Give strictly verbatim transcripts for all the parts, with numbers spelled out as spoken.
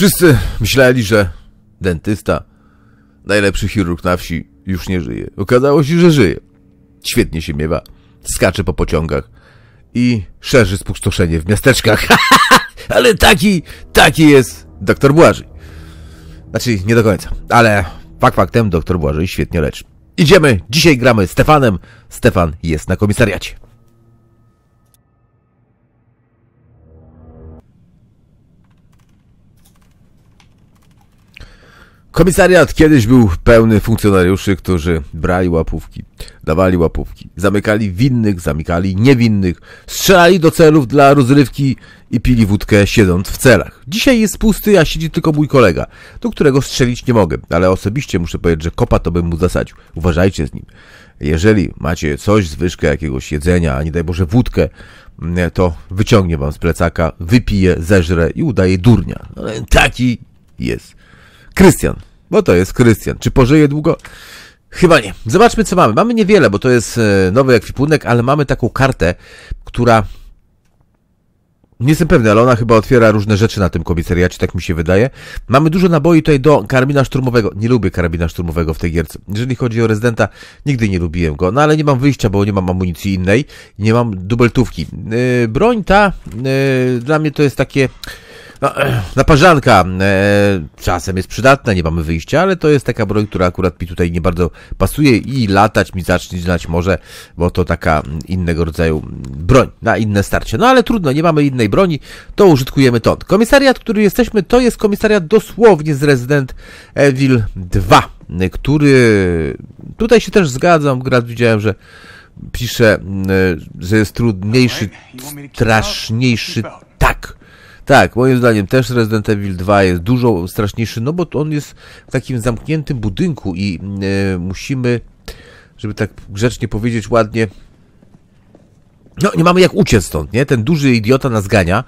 Wszyscy myśleli, że dentysta, najlepszy chirurg na wsi, już nie żyje. Okazało się, że żyje. Świetnie się miewa, skacze po pociągach i szerzy spustoszenie w miasteczkach. Ale taki, taki jest doktor Błażej. Znaczy, nie do końca, ale fakt faktem doktor Błażej świetnie leczy. Idziemy, dzisiaj gramy Stefanem. Stefan jest na komisariacie. Komisariat kiedyś był pełny funkcjonariuszy, którzy brali łapówki, dawali łapówki, zamykali winnych, zamykali niewinnych, strzelali do celów dla rozrywki i pili wódkę siedząc w celach. Dzisiaj jest pusty, a siedzi tylko mój kolega, do którego strzelić nie mogę, ale osobiście muszę powiedzieć, że kopa to bym mu zasadził. Uważajcie z nim. Jeżeli macie coś, zwyżkę jakiegoś jedzenia, a nie daj Boże wódkę, to wyciągnie wam z plecaka, wypije, zeżre i udaje durnia. Ale taki jest Krystian, bo to jest Krystian. Czy pożyje długo? Chyba nie. Zobaczmy, co mamy. Mamy niewiele, bo to jest nowy ekwipunek, ale mamy taką kartę, która... Nie jestem pewny, ale ona chyba otwiera różne rzeczy na tym komisariacie, tak mi się wydaje. Mamy dużo naboi tutaj do karabina szturmowego. Nie lubię karabina szturmowego w tej gierce. Jeżeli chodzi o rezydenta, nigdy nie lubiłem go. No ale nie mam wyjścia, bo nie mam amunicji innej. Nie mam dubeltówki. Yy, broń ta, yy, dla mnie to jest takie... No, naparzanka e, czasem jest przydatna, nie mamy wyjścia, ale to jest taka broń, która akurat mi tutaj nie bardzo pasuje i latać mi zaczynać może, bo to taka innego rodzaju broń na inne starcie. No ale trudno, nie mamy innej broni, to użytkujemy to. Komisariat, który jesteśmy, to jest komisariat dosłownie z Resident Evil dwa, który tutaj się też zgadzam, gra widziałem, że pisze, że jest trudniejszy, straszniejszy, tak. Tak, moim zdaniem też Resident Evil dwa jest dużo straszniejszy, no bo on jest w takim zamkniętym budynku i e, musimy, żeby tak grzecznie powiedzieć, ładnie, no nie mamy jak uciec stąd, nie? Ten duży idiota nas gania.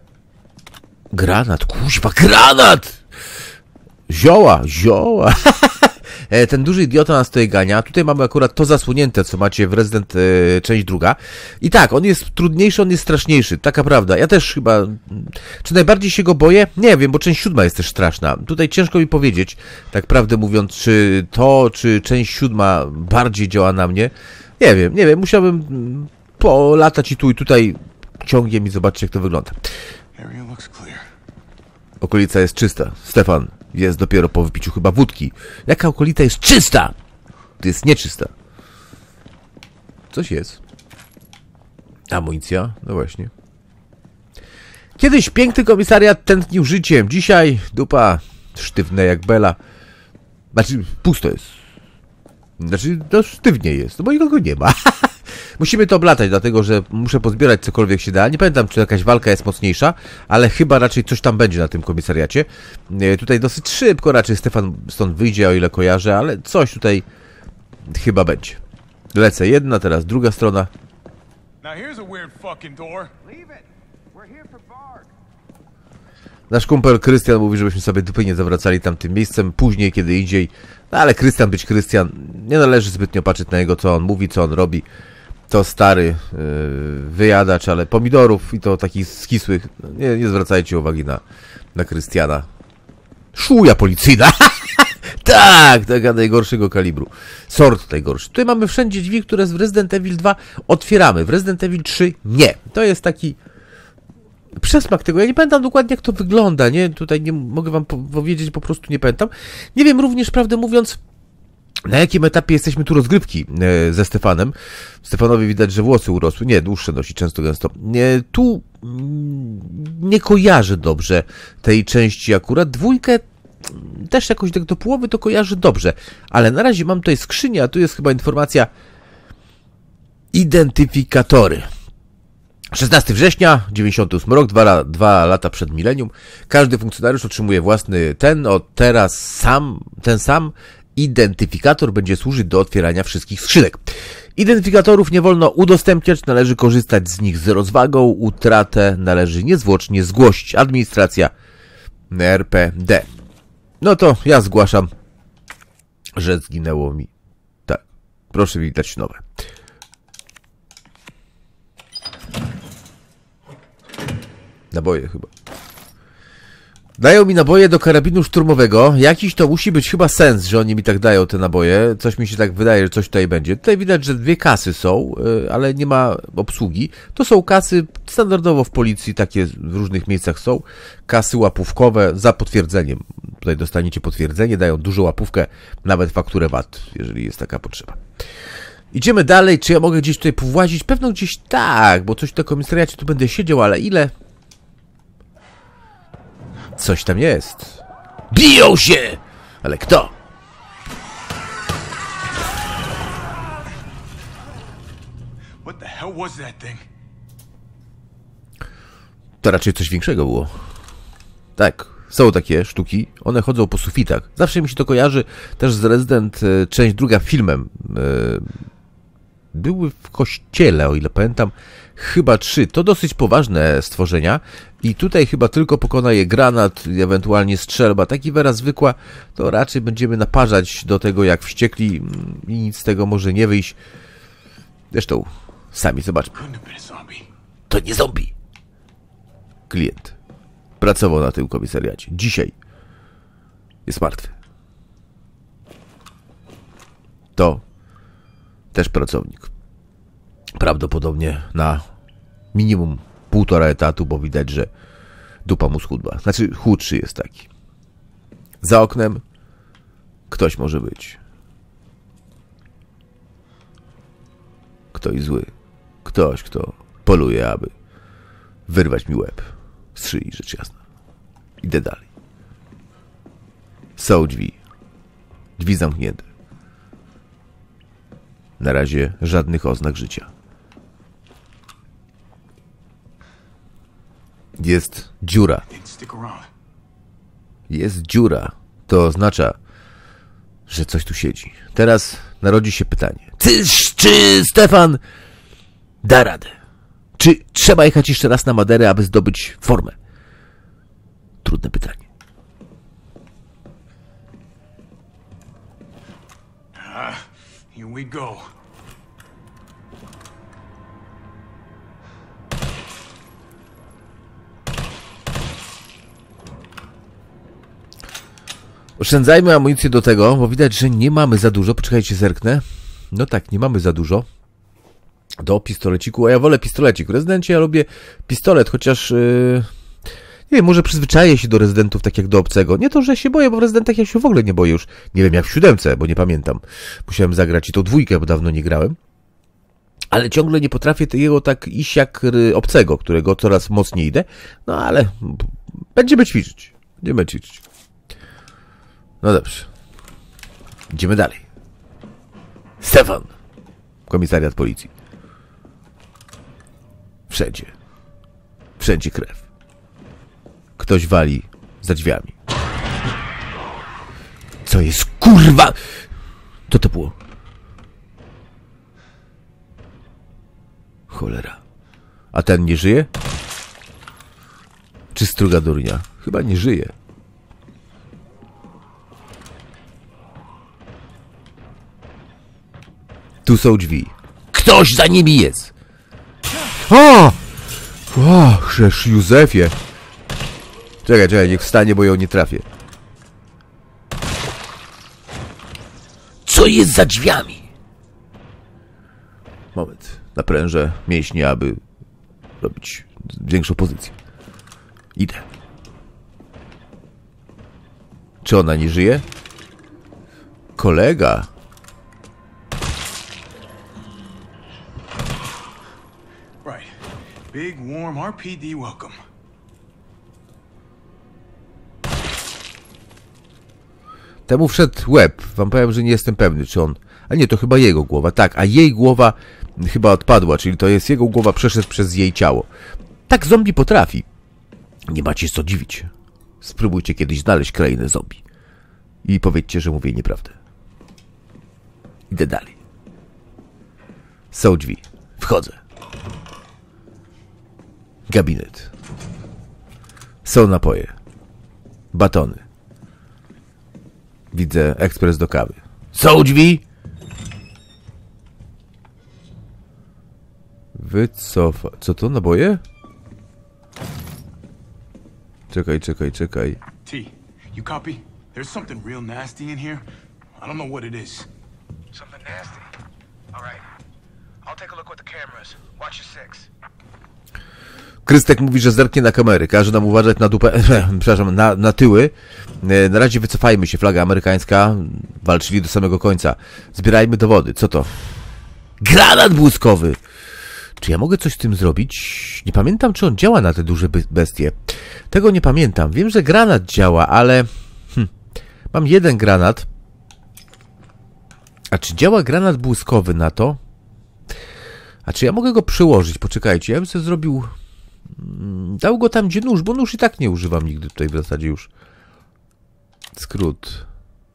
Granat, kuźwa, granat! Zioła, zioła! Ten duży idiota nas tutaj gania. Tutaj mamy akurat to zasłonięte, co macie w Resident e, część druga. I tak, on jest trudniejszy, on jest straszniejszy. Taka prawda. Ja też chyba... Czy najbardziej się go boję? Nie wiem, bo część siódma jest też straszna. Tutaj ciężko mi powiedzieć, tak prawdę mówiąc, czy to, czy część siódma bardziej działa na mnie. Nie wiem, nie wiem. Musiałbym polatać i tu i tutaj ciągiem i zobaczyć, jak to wygląda. Okolica jest czysta. Stefan jest dopiero po wypiciu chyba wódki. Jaka okolica jest czysta? To jest nieczysta. Coś jest. Amunicja? No właśnie. Kiedyś piękny komisariat tętnił życiem. Dzisiaj dupa sztywne jak bela. Znaczy, pusto jest. Znaczy, to sztywnie jest, no bo nikogo nie ma. Musimy to oblatać, dlatego że muszę pozbierać cokolwiek się da. Nie pamiętam, czy jakaś walka jest mocniejsza, ale chyba raczej coś tam będzie na tym komisariacie. E, tutaj dosyć szybko raczej Stefan stąd wyjdzie, o ile kojarzę, ale coś tutaj chyba będzie. Lecę jedna, teraz druga strona. Nasz kumpel Krystian mówi, żebyśmy sobie dupy nie zawracali tamtym miejscem, później, kiedy indziej. No ale Krystian być Krystian, nie należy zbytnio patrzeć na niego, co on mówi, co on robi. To stary yy, wyjadacz, ale pomidorów i to takich skisłych. Nie, nie zwracajcie uwagi na, na Krystiana. Szuja policyjna! Tak, taka najgorszego kalibru. Sort najgorszy. Tutaj mamy wszędzie drzwi, które w Resident Evil dwa otwieramy. W Resident Evil trzy nie. To jest taki przesmak tego. Ja nie pamiętam dokładnie, jak to wygląda, nie? Tutaj nie mogę wam powiedzieć, po prostu nie pamiętam. Nie wiem również, prawdę mówiąc, na jakim etapie jesteśmy tu rozgrywki e, ze Stefanem. Stefanowi widać, że włosy urosły. Nie, dłuższe nosi, często gęsto. E, tu mm, nie kojarzę dobrze tej części akurat. Dwójkę też jakoś tak do połowy to kojarzę dobrze. Ale na razie mam tutaj skrzynię, a tu jest chyba informacja identyfikatory. szesnastego września, dziewięćdziesiąty ósmy rok, dwa, dwa lata przed milenium. Każdy funkcjonariusz otrzymuje własny ten, od teraz sam, ten sam identyfikator będzie służyć do otwierania wszystkich skrzynek. Identyfikatorów nie wolno udostępniać, należy korzystać z nich z rozwagą, utratę należy niezwłocznie zgłosić. Administracja R P D. No to ja zgłaszam, że zginęło mi. Tak, proszę mi dać nowe. Naboje chyba. Dają mi naboje do karabinu szturmowego. Jakiś to musi być chyba sens, że oni mi tak dają te naboje. Coś mi się tak wydaje, że coś tutaj będzie. Tutaj widać, że dwie kasy są, ale nie ma obsługi. To są kasy standardowo w policji, takie w różnych miejscach są. Kasy łapówkowe za potwierdzeniem. Tutaj dostaniecie potwierdzenie, dają dużą łapówkę, nawet fakturę V A T, jeżeli jest taka potrzeba. Idziemy dalej. Czy ja mogę gdzieś tutaj powłazić? Pewno gdzieś tak, bo coś w tym komisariacie tu będę siedział, ale ile? Coś tam jest. Biją się! Ale kto? What the hell was that thing? To raczej coś większego było. Tak, są takie sztuki. One chodzą po sufitach. Zawsze mi się to kojarzy też z Resident, część druga filmem. Były w kościele, o ile pamiętam. Chyba trzy. To dosyć poważne stworzenia i tutaj chyba tylko pokona je granat, ewentualnie strzelba. Taki wyraz zwykła, to raczej będziemy naparzać do tego jak wściekli i nic z tego może nie wyjść. Zresztą, sami zobaczmy. To nie zombie. Klient pracował na tym komisariacie. Dzisiaj jest martwy. To też pracownik. Prawdopodobnie na minimum półtora etatu, bo widać, że dupa mu schudła. Znaczy, chudszy jest taki. Za oknem ktoś może być. Ktoś zły. Ktoś, kto poluje, aby wyrwać mi łeb z szyi, rzecz jasna. Idę dalej. Są drzwi. Drzwi zamknięte. Na razie żadnych oznak życia. Jest dziura. Jest dziura. To oznacza, że coś tu siedzi. Teraz narodzi się pytanie. Czy, czy Stefan da radę? Czy trzeba jechać jeszcze raz na Maderę, aby zdobyć formę? Trudne pytanie. Ah, here we go. Oszczędzajmy amunicję do tego, bo widać, że nie mamy za dużo. Poczekajcie, zerknę. No tak, nie mamy za dużo. Do pistoleciku, a ja wolę pistolecik. W Rezydencie ja lubię pistolet, chociaż... Yy... Nie wiem, może przyzwyczaję się do rezydentów tak jak do obcego. Nie to, że się boję, bo w rezydentach ja się w ogóle nie boję już. Nie wiem, jak w siódemce, bo nie pamiętam. Musiałem zagrać i tą dwójkę, bo dawno nie grałem. Ale ciągle nie potrafię tego tak iść jak obcego, którego coraz mocniej idę. No ale będziemy ćwiczyć. Będziemy ćwiczyć. No dobrze. Idziemy dalej. Stefan. Komisariat policji. Wszędzie. Wszędzie krew. Ktoś wali za drzwiami. Co jest, kurwa? Co to było? Cholera. A ten nie żyje? Czy struga durnia? Chyba nie żyje. Tu są drzwi. Ktoś za nimi jest! O! O, chrzeż Józefie. Czekaj, czekaj, niech wstanie, bo ją nie trafię. Co jest za drzwiami? Moment. Naprężę mięśnie, aby robić większą pozycję. Idę. Czy ona nie żyje? Kolega. Right. Big, warm R P D welcome. Temu wszedł łeb. Wam powiem, że nie jestem pewny, czy on... A nie, to chyba jego głowa. Tak, a jej głowa chyba odpadła, czyli to jest jego głowa przeszedł przez jej ciało. Tak zombie potrafi. Nie macie co dziwić. Spróbujcie kiedyś znaleźć krainę zombie. I powiedzcie, że mówię nieprawdę. Idę dalej. Są drzwi. Wchodzę. Gabinet. Są napoje. Batony. Widzę ekspres do kawy. Są drzwi! Wycofa... Co to? Naboje? Czekaj, czekaj, czekaj. T, you copy? There's something real nasty in here. I don't know what it is. Something nasty? All right. I'll take a look with the cameras. Watch your six. Krystek mówi, że zerknie na kamery. Każe nam uważać na dupę, przepraszam, na, na tyły. Na razie wycofajmy się. Flaga amerykańska. Walczyli do samego końca. Zbierajmy dowody. Co to? Granat błyskowy! Czy ja mogę coś z tym zrobić? Nie pamiętam, czy on działa na te duże bestie. Tego nie pamiętam. Wiem, że granat działa, ale... Hm. Mam jeden granat. A czy działa granat błyskowy na to? A czy ja mogę go przyłożyć? Poczekajcie, ja bym sobie zrobił... Dał go tam, gdzie nóż, bo nóż i tak nie używam nigdy tutaj w zasadzie już. Skrót.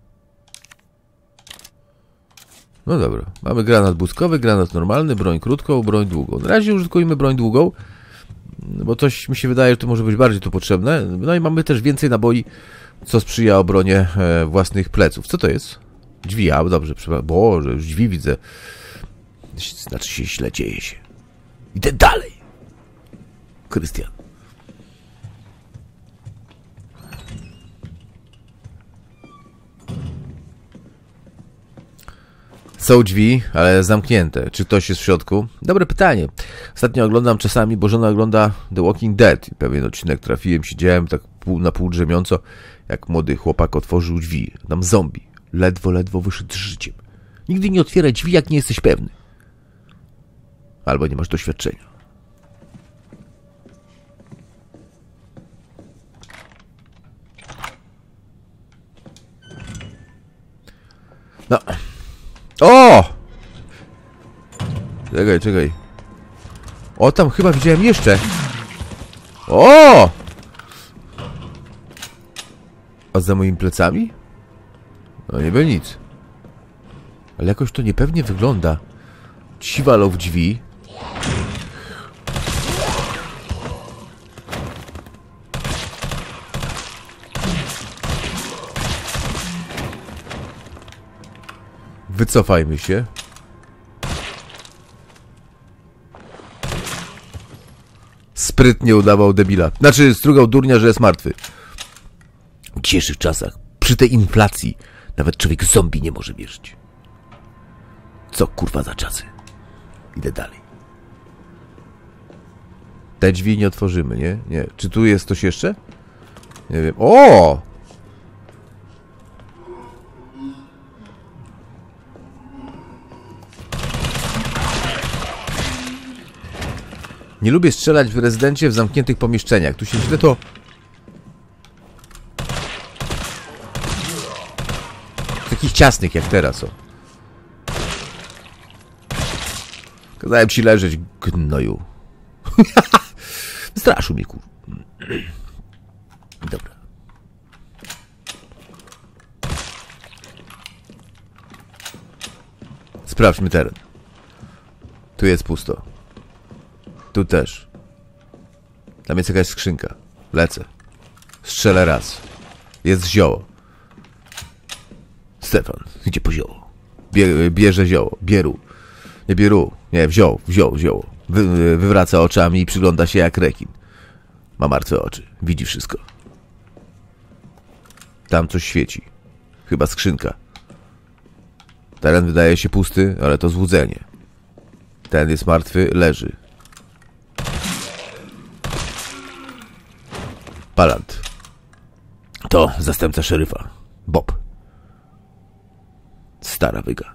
No dobra, mamy granat błyskowy, granat normalny, broń krótką, broń długą. Na razie użytkujmy broń długą, bo coś mi się wydaje, że to może być bardziej tu potrzebne. No i mamy też więcej naboi, co sprzyja obronie e, własnych pleców. Co to jest? Drzwi, a dobrze, przepraszam. Boże, już drzwi widzę. Znaczy się źle dzieje się. Idę dalej. Krystian. Są drzwi, ale zamknięte. Czy ktoś jest w środku? Dobre pytanie. Ostatnio oglądam czasami, bo żona ogląda The Walking Dead. I pewien odcinek trafiłem, siedziałem tak pół, na pół drzemiąco, jak młody chłopak otworzył drzwi. Tam zombie. Ledwo, ledwo wyszedł z życiem. Nigdy nie otwieraj drzwi, jak nie jesteś pewny. Albo nie masz doświadczenia. No. O! Czekaj, czekaj. O, tam chyba widziałem jeszcze. O! A za moimi plecami? No nie było nic. Ale jakoś to niepewnie wygląda. Ci walą w drzwi. Wycofajmy się. Sprytnie udawał debila. Znaczy, strugał durnia, że jest martwy. W dzisiejszych czasach, przy tej inflacji, nawet człowiek zombie nie może wierzyć. Co kurwa za czasy? Idę dalej. Te drzwi nie otworzymy, nie? Nie. Czy tu jest coś jeszcze? Nie wiem. O! Nie lubię strzelać w rezydencie w zamkniętych pomieszczeniach. Tu się źle to... Takich ciasnych jak teraz, o. Kazałem ci leżeć, gnoju. Straszył mnie, kur... Dobra. Sprawdźmy teren. Tu jest pusto. Tu też. Tam jest jakaś skrzynka. Lecę. Strzelę raz. Jest zioło. Stefan, idzie po zioło. Bie, bierze zioło. Bieru. Nie bieru. Nie, wziął. Wziął zioło. Wy, wywraca oczami i przygląda się jak rekin. Ma martwe oczy. Widzi wszystko. Tam coś świeci. Chyba skrzynka. Teren wydaje się pusty, ale to złudzenie. Ten jest martwy, leży. Palant. To zastępca szeryfa. Bob. Stara wyga.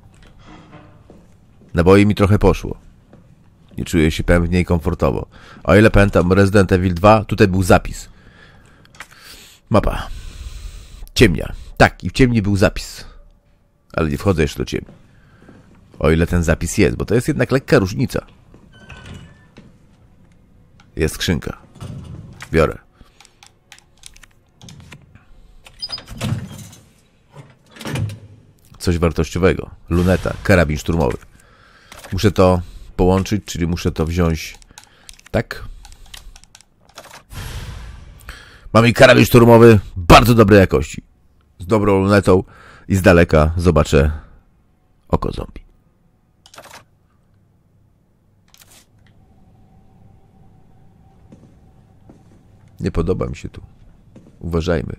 Naboi mi trochę poszło. Nie czuję się pewnie i komfortowo. O ile pamiętam Resident Evil dwa, tutaj był zapis. Mapa. Ciemnia. Tak, i w ciemni był zapis. Ale nie wchodzę jeszcze do ciemni. O ile ten zapis jest, bo to jest jednak lekka różnica. Jest skrzynka. Biorę. Coś wartościowego. Luneta, karabin szturmowy. Muszę to połączyć, czyli muszę to wziąć... Tak? Mamy karabin szturmowy bardzo dobrej jakości. Z dobrą lunetą i z daleka zobaczę oko zombie. Nie podoba mi się tu. Uważajmy.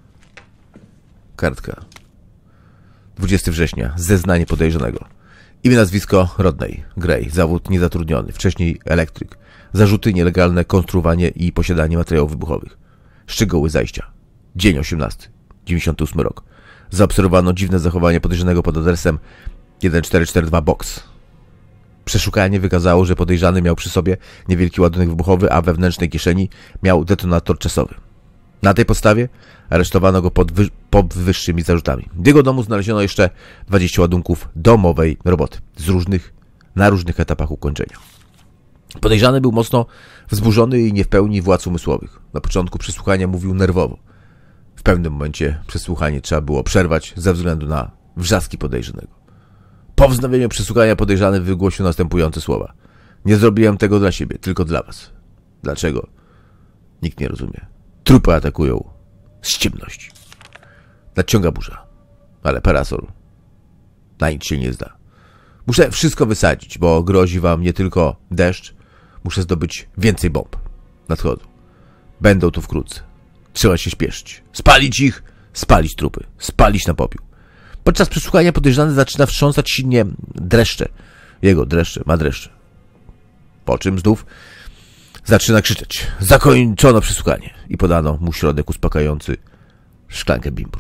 Kartka. dwudziestego września. Zeznanie podejrzanego. Imię, nazwisko Rodney Gray. Zawód niezatrudniony. Wcześniej elektryk. Zarzuty nielegalne konstruowanie i posiadanie materiałów wybuchowych. Szczegóły zajścia. Dzień osiemnasty. dziewięćdziesiąty ósmy rok. Zaobserwowano dziwne zachowanie podejrzanego pod adresem tysiąc czterysta czterdzieści dwa Box. Przeszukanie wykazało, że podejrzany miał przy sobie niewielki ładunek wybuchowy, a we wewnętrznej kieszeni miał detonator czasowy. Na tej podstawie aresztowano go pod wy- powyższymi zarzutami. W jego domu znaleziono jeszcze dwadzieścia ładunków domowej roboty z różnych, na różnych etapach ukończenia. Podejrzany był mocno wzburzony i nie w pełni władz umysłowych. Na początku przesłuchania mówił nerwowo. W pewnym momencie przesłuchanie trzeba było przerwać ze względu na wrzaski podejrzanego. Po wznowieniu przesłuchania podejrzany wygłosił następujące słowa. Nie zrobiłem tego dla siebie, tylko dla was. Dlaczego? Nikt nie rozumie. Trupy atakują z ciemności. Nadciąga burza, ale parasol na nic się nie zda. Muszę wszystko wysadzić, bo grozi wam nie tylko deszcz. Muszę zdobyć więcej bomb. Nadchodzą. Będą tu wkrótce. Trzeba się śpieszyć. Spalić ich, spalić trupy, spalić na popiół. Podczas przesłuchania podejrzany zaczyna wstrząsać silnie dreszcze. Jego dreszcze, ma dreszcze. Po czym znów zaczyna krzyczeć. Zakończono przesłuchanie i podano mu środek uspokajający, szklankę bimbru.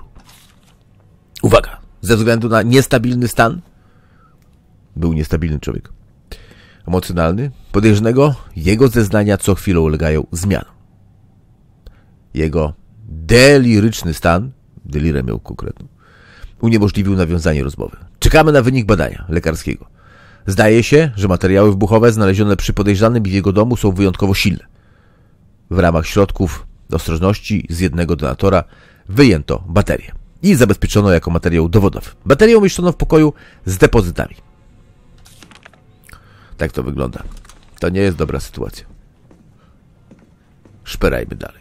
Uwaga! Ze względu na niestabilny stan, był niestabilny człowiek emocjonalny podejrzanego, jego zeznania co chwilę ulegają zmianom. Jego deliryczny stan, delirę miał konkretną, uniemożliwił nawiązanie rozmowy. Czekamy na wynik badania lekarskiego. Zdaje się, że materiały wybuchowe znalezione przy podejrzanym i w jego domu są wyjątkowo silne. W ramach środków ostrożności z jednego donatora wyjęto baterię i zabezpieczono jako materiał dowodowy. Baterię umieszczono w pokoju z depozytami. Tak to wygląda. To nie jest dobra sytuacja. Szperajmy dalej.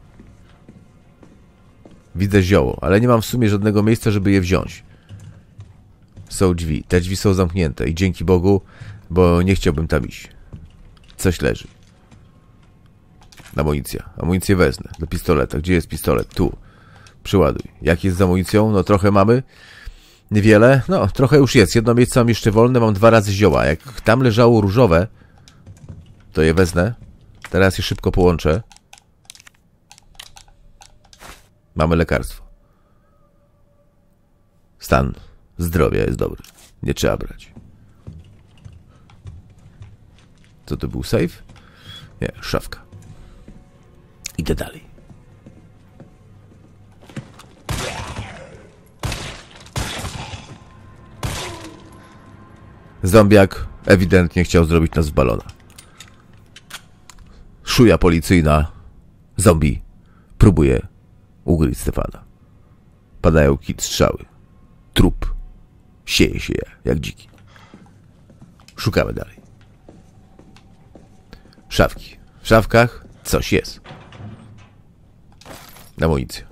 Widzę zioło, ale nie mam w sumie żadnego miejsca, żeby je wziąć. Są drzwi. Te drzwi są zamknięte i dzięki Bogu, bo nie chciałbym tam iść. Coś leży. Amunicja. Amunicję wezmę. Do pistoleta. Gdzie jest pistolet? Tu. Przyładuj. Jak jest z amunicją? No trochę mamy. Niewiele. No, trochę już jest. Jedno miejsce mam jeszcze wolne. Mam dwa razy zioła. Jak tam leżało różowe, to je wezmę. Teraz je szybko połączę. Mamy lekarstwo. Stan zdrowia jest dobry. Nie trzeba brać. Co to był? Safe? Nie, szafka. Idę dalej. Zombiak ewidentnie chciał zrobić nas z balona. Szuja policyjna. Zombie próbuje ugryźć Stefana. Padają kit strzały. Trup. Sieje się jak dziki. Szukamy dalej. Szafki. W szafkach coś jest. Amunicja.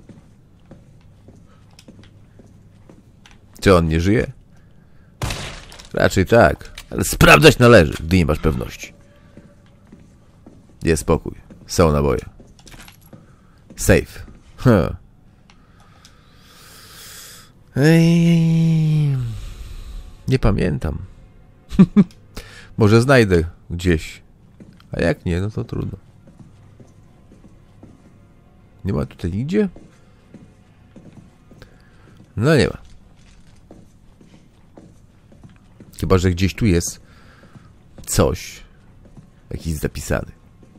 Czy on nie żyje? Raczej tak, ale sprawdzać należy, gdy nie masz pewności. Jest spokój. Są naboje. Safe. Huh. Ej, nie pamiętam. Może znajdę gdzieś. A jak nie, no to trudno. Nie ma tutaj nigdzie? No nie ma. Chyba że gdzieś tu jest coś. Jakiś zapisany.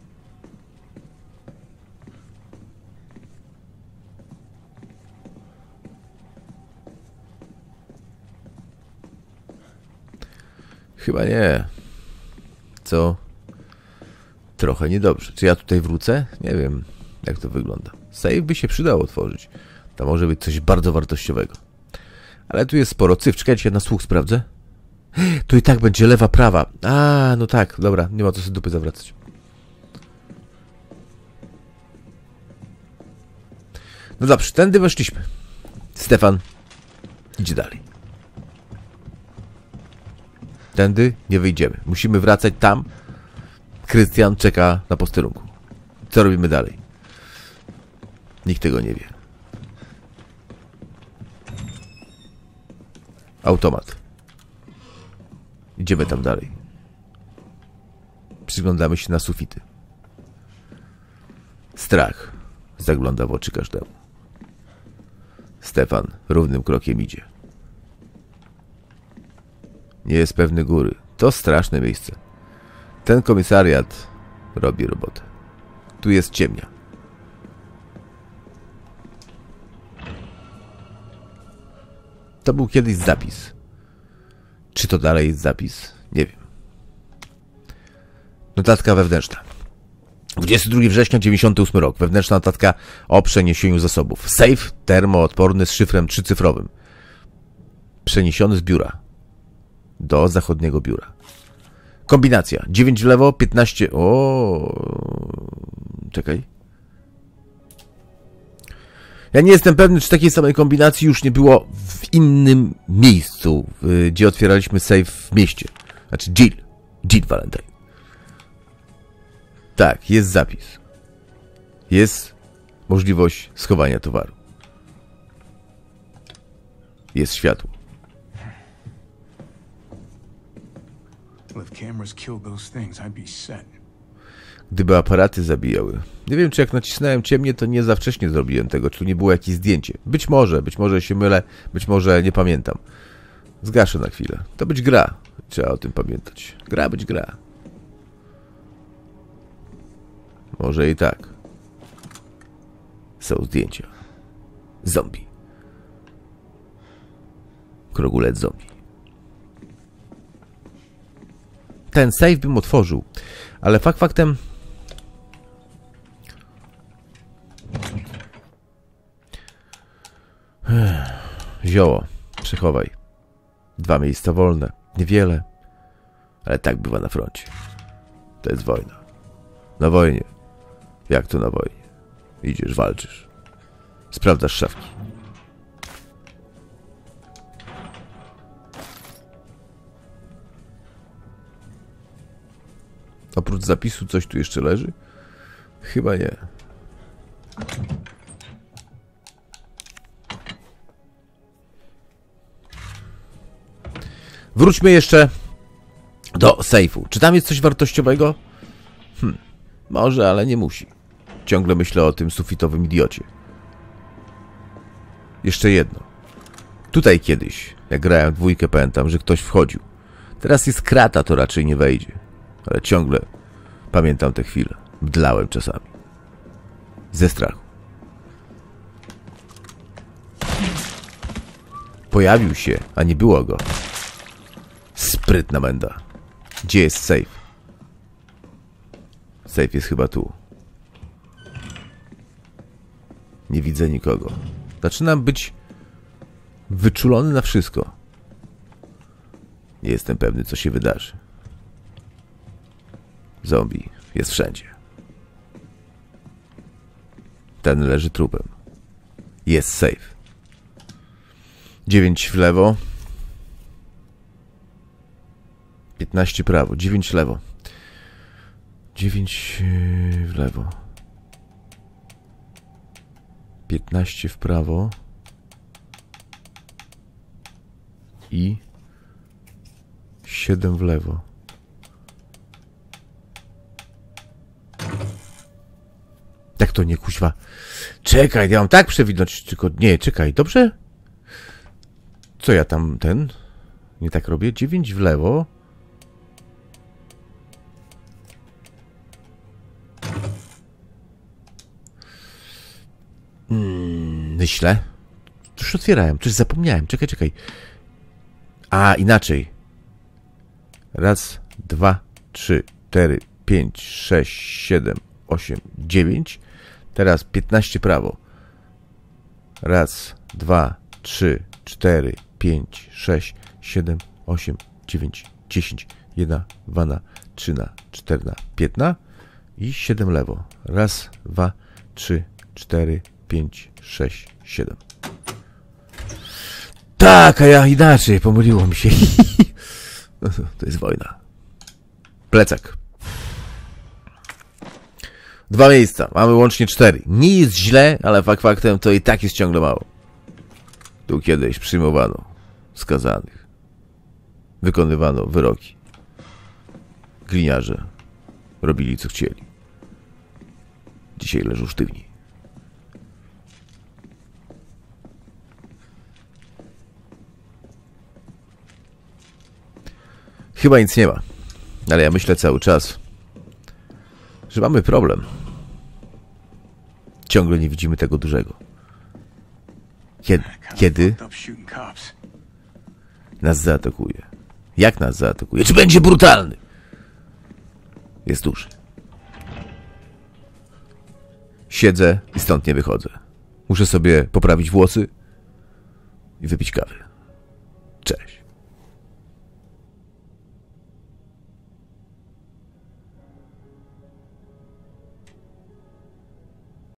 Chyba nie. Co? Trochę niedobrze. Czy ja tutaj wrócę? Nie wiem, jak to wygląda. Save by się przydało otworzyć. To może być coś bardzo wartościowego. Ale tu jest sporo cyfr. Czekajcie, na słuch sprawdzę. Tu i tak będzie lewa, prawa. A, no tak, dobra. Nie ma co sobie dupy zawracać. No dobrze, tędy weszliśmy. Stefan idzie dalej. Tędy nie wyjdziemy. Musimy wracać tam. Krystian czeka na posterunku. Co robimy dalej? Nikt tego nie wie. Automat. Idziemy tam dalej. Przyglądamy się na sufity. Strach zagląda w oczy każdemu. Stefan równym krokiem idzie. Nie jest pewny góry. To straszne miejsce. Ten komisariat robi robotę. Tu jest ciemnia. To był kiedyś zapis. Czy to dalej jest zapis? Nie wiem. Notatka wewnętrzna. dwudziestego drugiego września dziewięćdziesiąty ósmy rok. Wewnętrzna notatka o przeniesieniu zasobów. Sejf termoodporny z szyfrem trzycyfrowym. Przeniesiony z biura do zachodniego biura. Kombinacja. dziewięć w lewo, piętnaście... O, czekaj. Ja nie jestem pewny, czy takiej samej kombinacji już nie było w innym miejscu, gdzie otwieraliśmy sejf w mieście. Znaczy Jill. Jill Valentine. Tak, jest zapis. Jest możliwość schowania towaru. Jest światło. Gdyby aparaty zabijały. Nie wiem, czy jak nacisnąłem ciemnie, to nie za wcześnie zrobiłem tego, czy tu nie było jakieś zdjęcie. Być może, być może się mylę, być może nie pamiętam. Zgaszę na chwilę. To być gra. Trzeba o tym pamiętać. Gra być gra. Może i tak. Są zdjęcia. Zombie. Krogulet zombie. Ten safe bym otworzył, ale fakt faktem... Zioło. Przechowaj. Dwa miejsca wolne. Niewiele. Ale tak bywa na froncie. To jest wojna. Na wojnie. Jak to na wojnie? Idziesz, walczysz. Sprawdzasz szafki. Oprócz zapisu coś tu jeszcze leży? Chyba nie. Wróćmy jeszcze do sejfu. Czy tam jest coś wartościowego? Hm, może, ale nie musi. Ciągle myślę o tym sufitowym idiocie. Jeszcze jedno. Tutaj kiedyś, jak grałem w dwójkę, pamiętam, że ktoś wchodził. Teraz jest krata, to raczej nie wejdzie. Ale ciągle pamiętam te chwile. Mdlałem czasami. Ze strachu. Pojawił się, a nie było go. Sprytna menda. Gdzie jest safe? Safe jest chyba tu. Nie widzę nikogo. Zaczynam być wyczulony na wszystko. Nie jestem pewny, co się wydarzy. Zombie jest wszędzie. Ten leży trupem. Jest safe. dziewięć w lewo. piętnaście prawo. dziewięć w lewo. dziewięć w lewo. piętnaście w prawo. I siedem w lewo. Tak to nie, kuźwa. Czekaj, ja mam tak przewidnąć, tylko nie, czekaj, dobrze? Co ja tam, ten? Nie tak robię? dziewięć w lewo. Hmm, myślę. Już otwierałem, coś zapomniałem. Czekaj, czekaj. A, inaczej. Raz, dwa, trzy, cztery, pięć, sześć, siedem, osiem, dziewięć. Teraz piętnaście prawo. Raz, dwa, trzy, cztery, pięć, sześć, siedem, osiem, dziewięć, dziesięć, jedna, dwa, trzy, cztery, pięć i siedem lewo. Raz, dwa, trzy, cztery, pięć, sześć, siedem. Tak, a ja inaczej, pomyliło mi się. To jest wojna. Plecak. Dwa miejsca. Mamy łącznie cztery. Nie jest źle, ale fakt faktem to i tak jest ciągle mało. Tu kiedyś przyjmowano skazanych. Wykonywano wyroki. Gliniarze robili co chcieli. Dzisiaj leżą sztywni. Chyba nic nie ma. Ale ja myślę cały czas, że mamy problem. Ciągle nie widzimy tego dużego. Kiedy, kiedy nas zaatakuje? Jak nas zaatakuje? Czy będzie brutalny? Jest duży. Siedzę i stąd nie wychodzę. Muszę sobie poprawić włosy i wypić kawę.